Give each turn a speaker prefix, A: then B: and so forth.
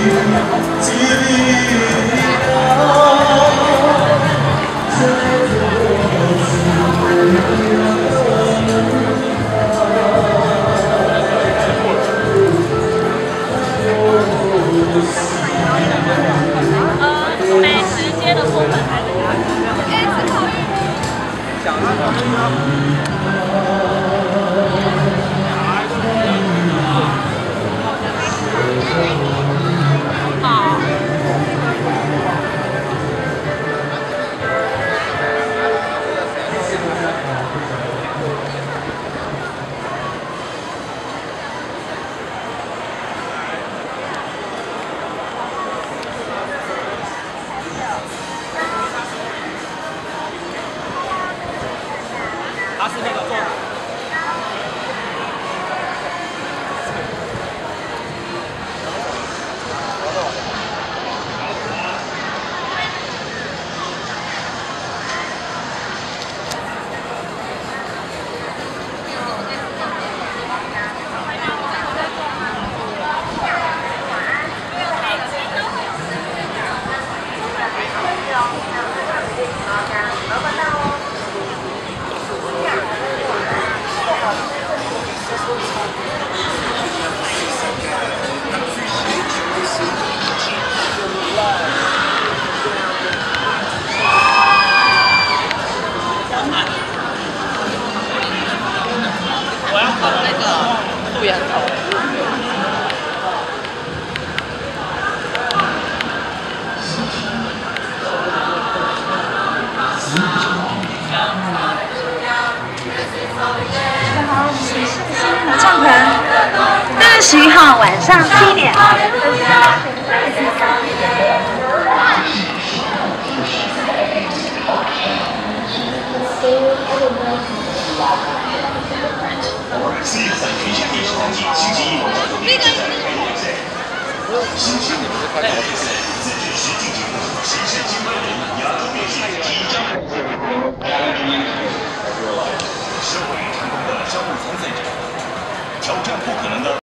A: 美食街的部分还是想他是那个做。我要烤那个素颜烤。
B: 合唱团，11号晚上7点。
C: 4月3全线第13季星期一晚上9点在开幕赛。新兴的开幕赛自制实境节目《谁是接班人》亚洲电视即将社会成功的商务参赛者挑战不可能的。